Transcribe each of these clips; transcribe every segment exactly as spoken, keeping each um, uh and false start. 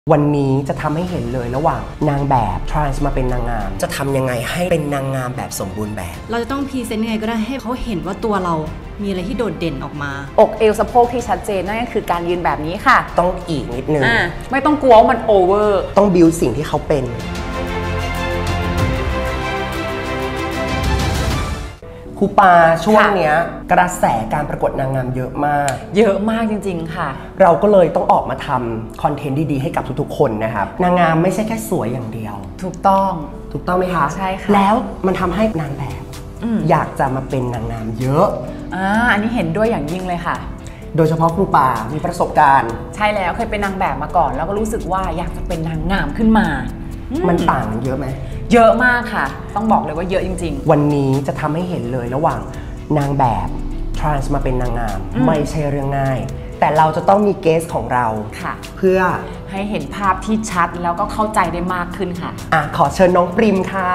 วันนี้จะทำให้เห็นเลยระหว่างนางแบบทรานส์มาเป็นนางงามจะทำยังไงให้เป็นนางงามแบบสมบูรณ์แบบเราจะต้องพรีเซนต์ยังไงก็ได้ให้เขาเห็นว่าตัวเรามีอะไรที่โดดเด่นออกมาอกเอวสะโพกที่ชัดเจนนั่นก็คือการยืนแบบนี้ค่ะต้องอีกนิดนึงไม่ต้องกลัวว่ามันโอเวอร์ต้องบิวสิ่งที่เขาเป็นครูปาช่วงเนี้ยกระแสการประกวดนางงามเยอะมากเยอะมากจริงๆค่ะเราก็เลยต้องออกมาทำคอนเทนต์ดีๆให้กับทุกๆคนนะครับนางงามไม่ใช่แค่สวยอย่างเดียวถูกต้องถูกต้องไหมคะใช่ค่ะแล้วมันทำให้นางแบบอยากจะมาเป็นนางงามเยอะอ่าอันนี้เห็นด้วยอย่างยิ่งเลยค่ะโดยเฉพาะครูปามีประสบการณ์ใช่แล้วเคยเป็นนางแบบมาก่อนแล้วก็รู้สึกว่าอยากจะเป็นนางงามขึ้นมามันต่างกันเยอะไหมเยอะมากค่ะต้องบอกเลยว่าเยอะจริงๆวันนี้จะทำให้เห็นเลยระหว่างนางแบบทรานส์มาเป็นนางงามไม่ใช่เรื่องง่ายแต่เราจะต้องมีเกสของเราค่ะเพื่อให้เห็นภาพที่ชัดแล้วก็เข้าใจได้มากขึ้นค่ะอ่ะขอเชิญน้องปริมค่ะ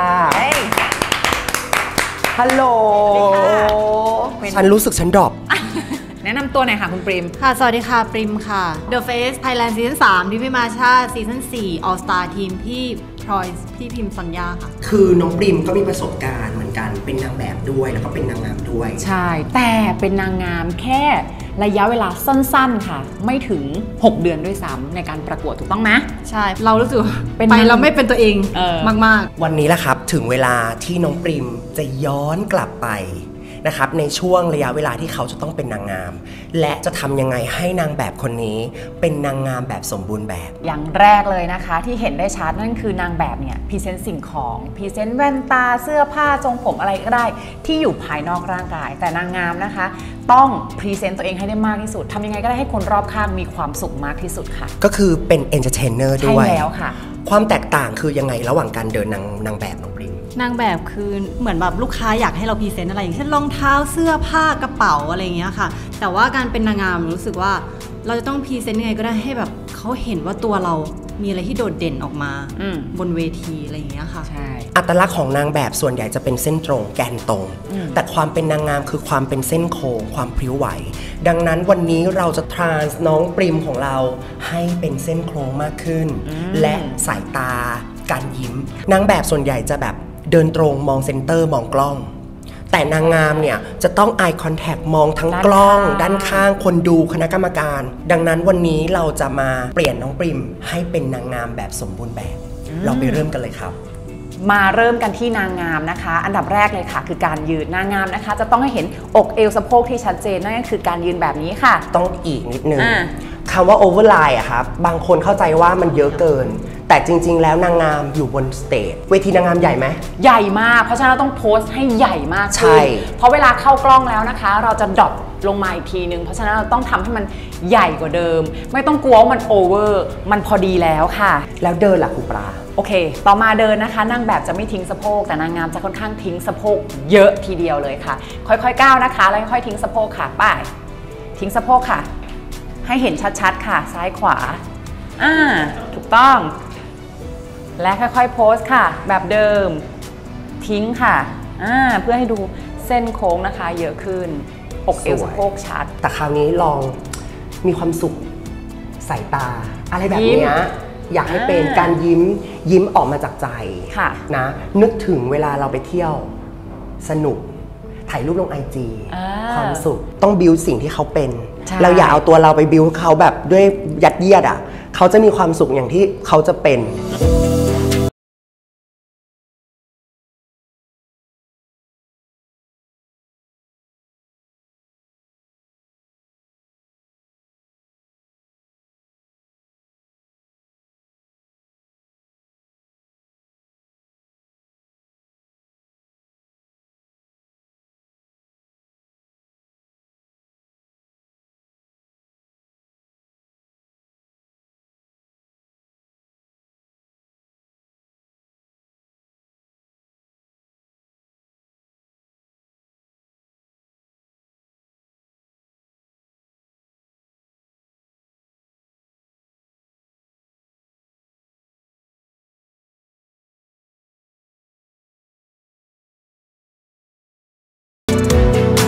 ฮัลโหลฉันรู้สึกฉันดรอปแนะนำตัวหน่อยค่ะคุณปริมค่ะสวัสดีค่ะปริมค่ะ The Face Thailand ซีซั่นสามที่พี่มาชาซีซั่นสี่ All Star ทีมพี่พลอยพี่พิมพ์สัญญาค่ะคือน้องปริมก็มีประสบการณ์เหมือนกันเป็นนางแบบด้วยแล้วก็เป็นนางงามด้วยใช่แต่เป็นนางงามแค่ระยะเวลาสั้นๆค่ะไม่ถึงหกเดือนด้วยซ้ำในการประกวดถูกต้องไหมใช่เรารู้สึกไปเราไม่เป็นตัวเองเออมากๆวันนี้แหละครับถึงเวลาที่น้องปริมจะย้อนกลับไปนะครับในช่วงระยะเวลาที่เขาจะต้องเป็นนางงามและจะทำยังไงให้นางแบบคนนี้เป็นนางงามแบบสมบูรณ์แบบอย่างแรกเลยนะคะที่เห็นได้ชัดนั่นคือนางแบบเนี่ยพรีเซนต์สิ่งของพรีเซนต์แว่นตาเสื้อผ้าทรงผมอะไรก็ได้ที่อยู่ภายนอกร่างกายแต่นางงามนะคะต้องพรีเซนต์ตัวเองให้ได้มากที่สุดทำยังไงก็ได้ให้คนรอบข้างมีความสุขมากที่สุดค่ะก็คือเป็นเอนเตอร์เทนเนอร์ด้วยใช่แล้วค่ะความแตกต่างคือยังไงระหว่างการเดินนางนางแบบน้องปริมนางแบบคือเหมือนแบบลูกค้าอยากให้เราพรีเซนต์อะไรอย่างเช่นรองเท้าเสื้อผ้ากระเป๋าอะไรอย่างเงี้ยค่ะแต่ว่าการเป็นนางงามรู้สึกว่าเราจะต้องพรีเซนต์ยังไงก็ได้ให้แบบเขาเห็นว่าตัวเรามีอะไรที่โดดเด่นออกมาบนเวทีอะไรอย่างเงี้ยค่ะใช่อัตลักษณ์ของนางแบบส่วนใหญ่จะเป็นเส้นตรงแกนตรงแต่ความเป็นนางงามคือความเป็นเส้นโค้งความพริ้วไหวดังนั้นวันนี้เราจะทรานส์น้องปริมของเราให้เป็นเส้นโค้งมากขึ้นและสายตาการยิ้มนางแบบส่วนใหญ่จะแบบเดินตรงมองเซนเตอร์มองกล้องแต่นางงามเนี่ยจะต้อง eye contact มองทั้งกล้องด้านข้างคนดูคณะกรรมการดังนั้นวันนี้เราจะมาเปลี่ยนน้องปริมให้เป็นนางงามแบบสมบูรณ์แบบเราไปเริ่มกันเลยครับมาเริ่มกันที่นางงามนะคะอันดับแรกเลยค่ะคือการยืนนางงามนะคะจะต้องให้เห็นอกเอวสะโพกที่ชัดเจนนั่นก็คือการยืนแบบนี้ค่ะต้องอีกนิดนึงคำว่า overline อะครับบางคนเข้าใจว่ามันเยอะเกินแต่จริงๆแล้วนางงามอยู่บนสเตจเวทีนางงามใหญ่ไหมใหญ่มากเพราะฉะนั้นเราต้องโพสต์ให้ใหญ่มากใช่เพราะเวลาเข้ากล้องแล้วนะคะเราจะดรอปลงมาอีกทีนึงเพราะฉะนั้นเราต้องทำให้มันใหญ่กว่าเดิมไม่ต้องกลัวว่ามันโอเวอร์มันพอดีแล้วค่ะแล้วเดินล่ะครูปลาโอเคต่อมาเดินนะคะนางแบบจะไม่ทิ้งสะโพกแต่นางงามจะค่อนข้างทิ้งสะโพกเยอะทีเดียวเลยค่ะค่อยๆก้าวนะคะแล้วค่อยๆทิ้งสะโพกค่ะป้ายทิ้งสะโพกค่ะให้เห็นชัดๆค่ะซ้ายขวาอ่าถูกต้องและค่อยๆโพสค่ะแบบเดิมทิ้งค่ะอ่าเพื่อให้ดูเส้นโค้งนะคะเยอะขึ้นอกเอวสะโพกชัดแต่คราวนี้ลองมีความสุขสายตาอะไรแบบนี้อยากให้เป็นการยิ้มยิ้มออกมาจากใจนะนึกถึงเวลาเราไปเที่ยวสนุกถ่ายรูปลงไอจีความสุขต้องบิวสิ่งที่เขาเป็นเราอย่าเอาตัวเราไปบิวเขาแบบด้วยยัดเยียดอ่ะเขาจะมีความสุขอย่างที่เขาจะเป็น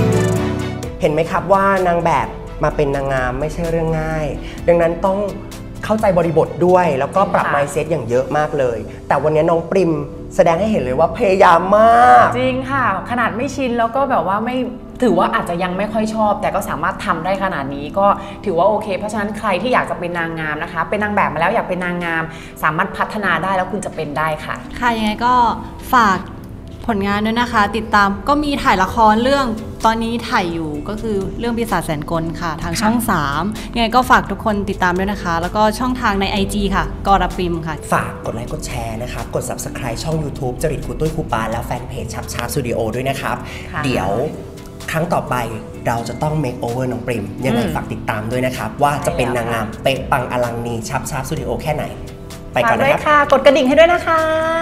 เห็นไหมครับว่านางแบบมาเป็นนางงามไม่ใช่เรื่องง่ายดังนั้นต้องเข้าใจบริบทด้วยแล้วก็ปรับค่ะ mindset อย่างเยอะมากเลย แต่วันนี้น้องปริมแสดงให้เห็นเลยว่าพยายามมากจริงค่ะขนาดไม่ชินแล้วก็แบบว่าไม่ถือว่าอาจจะยังไม่ค่อยชอบ แต่ก็สามารถทำได้ขนาดนี้ก็ถือว่าโอเคเพราะฉะนั้นใครที่อยากจะเป็นนางงามนะคะเป็นนางแบบมาแล้วอยากเป็นนางงามสามารถพัฒนาได้แล้วคุณจะเป็นได้ค่ะค่ะยังไงก็ฝากผลงานด้วยนะคะติดตามก็มีถ่ายละครเรื่องตอนนี้ถ่ายอยู่ก็คือเรื่องปีศาจแสนกลค่ะทางช่องสามยังไงก็ฝากทุกคนติดตามด้วยนะคะแล้วก็ช่องทางใน ไอ จี ค่ะกรปริมค่ะฝากกดไลค์กดแชร์นะครับกด ซับสไครบ์ ช่อง ยูทูบ จริตครูตุ้ยครูปาแล้วแฟนเพจชับชาสตูดิโอด้วยนะครับเดี๋ยวครั้งต่อไปเราจะต้อง make over น้องปริมยังไงฝากติดตามด้วยนะครับว่าจะเป็นนางงามเป๊ะปังอลังนีชับชาสตูดิโอแค่ไหนไปก่อนนะครับค่ะกดกระดิ่งให้ด้วยนะคะ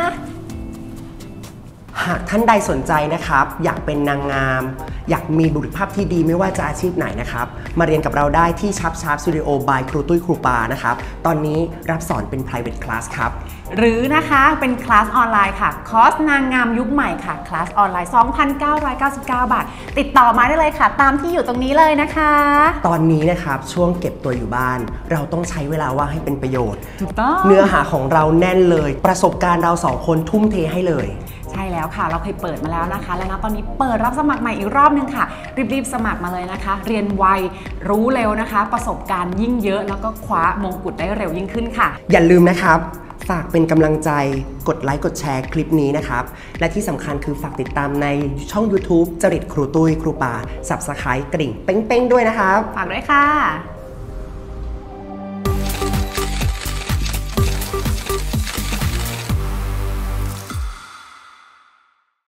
หากท่านใดสนใจนะครับอยากเป็นนางงามอยากมีบุคลิกภาพที่ดีไม่ว่าจะอาชีพไหนนะครับมาเรียนกับเราได้ที่ชับชาร์ปสตูดิโอบายครูตุ้ยครูปานะครับตอนนี้รับสอนเป็น private class ครับหรือนะคะเป็นคลาสออนไลน์ค่ะคอร์สนางงามยุคใหม่ค่ะคลาสออนไลน์ สองพันเก้าร้อยเก้าสิบเก้า บาทติดต่อมาได้เลยค่ะตามที่อยู่ตรงนี้เลยนะคะตอนนี้นะครับช่วงเก็บตัวอยู่บ้านเราต้องใช้เวลาว่างให้เป็นประโยชน์ถูกต้องเนื้อหาของเราแน่นเลยประสบการณ์เราสองคนทุ่มเทให้เลยใช่แล้วค่ะเราเคยเปิดมาแล้วนะคะแล้วนะตอนนี้เปิดรับสมัครใหม่อีกรอบนึงค่ะรีบๆสมัครมาเลยนะคะเรียนไวรู้เร็วนะคะประสบการณ์ยิ่งเยอะแล้วก็คว้ามงกุฎได้เร็วยิ่งขึ้นค่ะอย่าลืมนะครับฝากเป็นกำลังใจกดไลค์กดแชร์คลิปนี้นะครับและที่สำคัญคือฝากติดตามในช่อง ยูทูบ จริตครูตุ้ยครูปา ซับสไครบ์ กริ่งเป้งๆด้วยนะครับฝากด้วยค่ะ